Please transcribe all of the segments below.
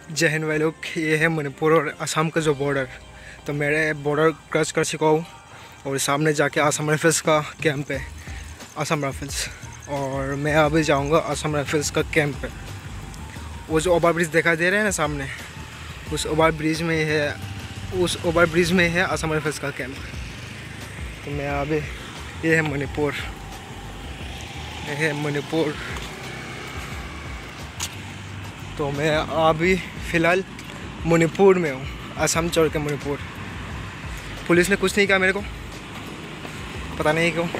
जय हिंद भाई लोग, ये है मणिपुर और असम का जो बॉर्डर। तो मेरे बॉर्डर क्रॉस कर चुका हूँ और सामने जाके असम राइफल्स का कैंप है, असम राइफल्स। और मैं अभी जाऊँगा असम राइफल्स का कैंप पे। वो जो ओवर ब्रिज दिखाई दे रहे हैं ना सामने, उस ओवर ब्रिज में है असम राइफल्स का कैंप। तो मैं अभी, ये है मणिपुर, तो मैं अभी फ़िलहाल मणिपुर में हूँ, असम छोड़ के मणिपुर। पुलिस ने कुछ नहीं कहा मेरे को, पता नहीं क्यों।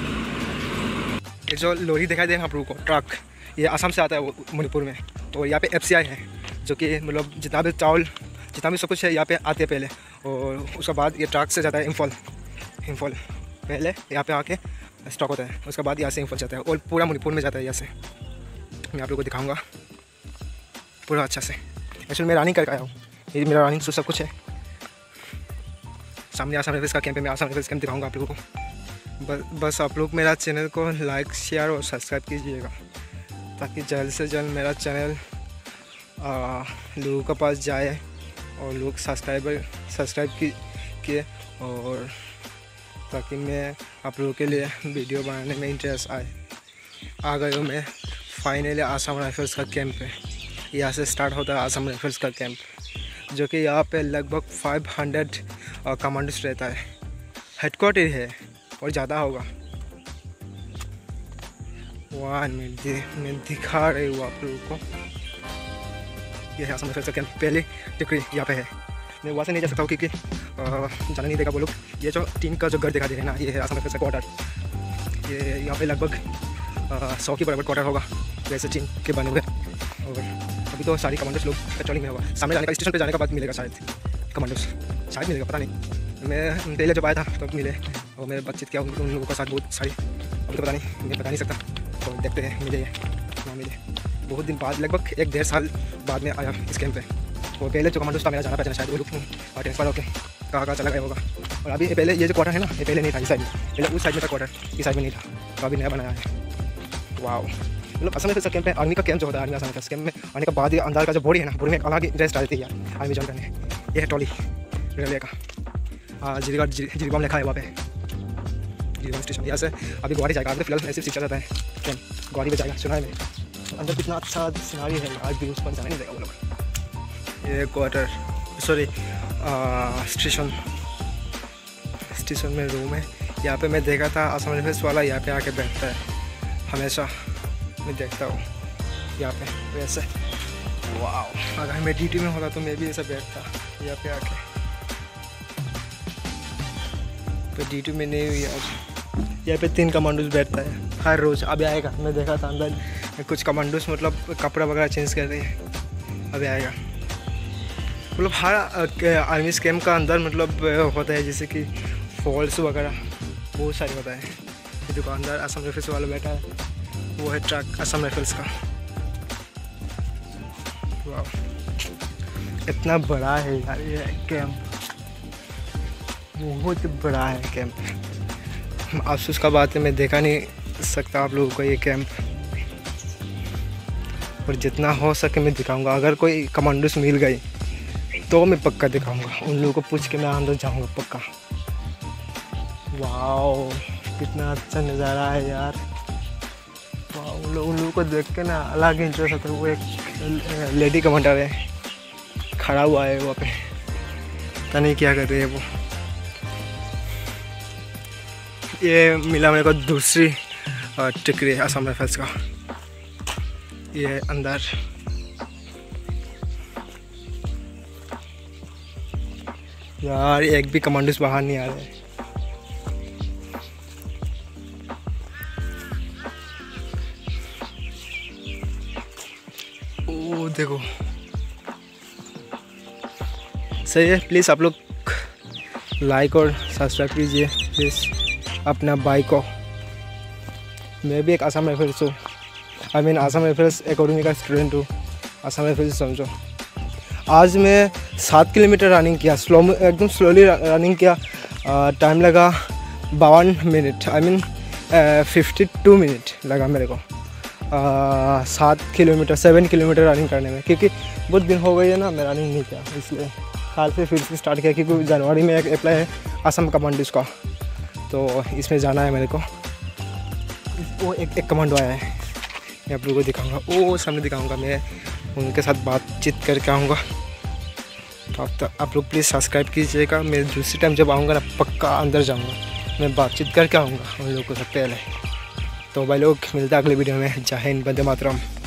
ये जो लॉरी दिखाई दे रहा है आप लोगों को, ट्रक, ये असम से आता है मणिपुर में। तो यहाँ पे FCI है, जो कि मतलब जितना भी चावल, जितना भी सब कुछ है यहाँ पे आते हैं पहले, और उसके बाद ये ट्रक से जाता है इम्फाल। पहले यहाँ पे आके स्टॉक होता है, उसके बाद यहाँ से इम्फाल जाता है और पूरा मणिपुर में जाता है। यहाँ से मैं आप लोगों को दिखाऊँगा पूरा अच्छा से। एक्चुअली मैं रनिंग करके आया हूँ, ये मेरा रनिंग शूज सब कुछ है। सामने असम राइफल्स का कैंप है, मैं असम राइफल्स कैंप दिखाऊंगा आप लोगों को। बस आप लोग मेरा चैनल को लाइक, शेयर और सब्सक्राइब कीजिएगा, ताकि जल्द से जल्द मेरा चैनल लोगों के पास जाए और लोग सब्सक्राइब किए, और ताकि मैं आप लोगों के लिए वीडियो बनाने में इंटरेस्ट आए। आ गए हूँ मैं फाइनली असम राइफल्स का कैंप है। यहाँ से स्टार्ट होता है असम राइफल्स का कैंप, जो कि यहाँ पे लगभग 500 कमांडोस रहता है। हेडक्वार्टर है और ज़्यादा होगा। 1 मिनट मैं दिखा रही हूँ आप लोगों को। ये है असम राइफल्स का कैंप, पहले टिकरी यहाँ पे है। मैं वहाँ से नहीं जा सकता हूँ क्योंकि जाना नहीं देगा वो लोग। ये जो टीन का जो घर दिखा दे रहे हैं ना, ये है असम राइफल्स का क्वार्टर। ये यहाँ पे लगभग 100 के बराबर क्वार्टर होगा, वैसे टीन के बने हुए। और अभी तो सारी कमांडोस लोग पेट्रोलिंग में होगा। सामने जाने का, स्टेशन पे जाने का बाद मिलेगा शायद कमांडोस, शायद मिलेगा, पता नहीं। मैं पहले जब आया था तब मिले और मैं बातचीत किया उन लोगों के साथ बहुत सारी। अभी तो पता नहीं, मैं बता नहीं सकता, तो देखते हैं मिले ना मिले। बहुत दिन बाद, लगभग 1-1.5 साल बाद में आया इस कैंप पे। और पहले जो कमांडोस था मेरा जाना पहचाना, शायद वो लोग ट्रांसफर होकर कहाँ चला गया होगा। और अभी पहले ये जो क्वार्टर है ना, ये पहले नहीं था इस साइड में, पहले उस साइड में था क्वार्टर, इस साइड में नहीं था, तो अभी नया बनाया है। वाओ, मतलब असम राइफल्स कैंप है, आर्मी का कैंप जो होता है, आर्मी असम राइफल्स कैंप में आने के बाद ही अंदर का जो बॉडी है ना, बॉडी में एक अलग ही ड्रेस डालती है यार आर्मी जॉइन करने। ये है ट्रॉली रेलवे का, जिरीबाम लिखा है वहाँ पे, जिरीबाम स्टेशन। यहाँ से अभी गुवाहाटी जाएगा। अभी फिलहाल ऐसे सीखा जाता है कैंप, गुवाहाटी में जाएगा। सुना है मैंने, अंदर कितना अच्छा सिनारी है यार, भी उस पर जाना नहीं देगा वो लोग। ये क्वार्टर, सॉरी स्टेशन में रूम है। यहाँ पे मैं देखा था असम राइफल्स वाला यहाँ पे आके बैठता है, हमेशा मैं देखता हूँ यहाँ पे वैसे। वाह, अगर मैं ड्यूटी में होता तो मैं भी ऐसा बैठता यहाँ पे आके। तो ड्यूटी में नहीं हुई आज। यहाँ पे 3 कमांडोस बैठता है हर रोज़। अभी आएगा, मैं देखा था अंदर कुछ कमांडोस मतलब कपड़ा वगैरह चेंज कर रही है, अभी आएगा। मतलब हर आर्मी कैंप का अंदर मतलब होता है, जैसे कि फॉल्स वगैरह बहुत सारे होता है। ये दुकानदार असम राइफल्स वाला बैठा है, वो है ट्रक असम राइफल्स का। वाह, इतना बड़ा है यार ये कैंप, बहुत बड़ा है कैंप। अफसोस का बात है, मैं देखा नहीं सकता आप लोगों को ये कैंप, और जितना हो सके मैं दिखाऊंगा। अगर कोई कमांडोस मिल गई तो मैं पक्का दिखाऊंगा, उन लोगों को पूछ के मैं अंदर जाऊंगा पक्का। वाह, कितना अच्छा नज़ारा है यार। उन लोगों को देख के ना अलग ही इंटरेस्ट आता है। वो एक लेडी कमांडर है, खड़ा हुआ है वहाँ पे, पता नहीं क्या कर रही है वो। ये मिला मेरे को दूसरी टिकरी है असम राइफल्स का। ये अंदर यार एक भी कमांडोस बाहर नहीं आ रहे। देखो सही है। प्लीज़ आप लोग लाइक और सब्सक्राइब कीजिए प्लीज़ अपना भाई को। मैं भी एक असम राइफल्स हूँ, असम राइफल्स एकेडमी का स्टूडेंट हूँ। असम राइफल्स समझो। आज मैं 7 किलोमीटर रनिंग किया, एकदम स्लोली रनिंग किया। टाइम लगा 52 मिनट, 52 मिनट लगा मेरे को। 7 किलोमीटर रनिंग करने में, क्योंकि बहुत दिन हो गई है ना मैं रनिंग नहीं किया, इसलिए हाल से फिर से स्टार्ट किया। क्योंकि जनवरी में एक अप्लाई है असम कमांडोज का, तो इसमें जाना है मेरे को। वो एक कमांडो आया है, मैं आप लोगों को दिखाऊंगा, वो सामने दिखाऊंगा, मैं उनके साथ बातचीत करके आऊँगा। तो आप लोग प्लीज़ सब्सक्राइब कीजिएगा। मैं दूसरी टाइम जब आऊँगा ना पक्का अंदर जाऊँगा, मैं बातचीत करके आऊँगा उन लोगों से पहले। तो भाई लोग मिलता है अगले वीडियो में। जय हिंद, वंदे मातरम।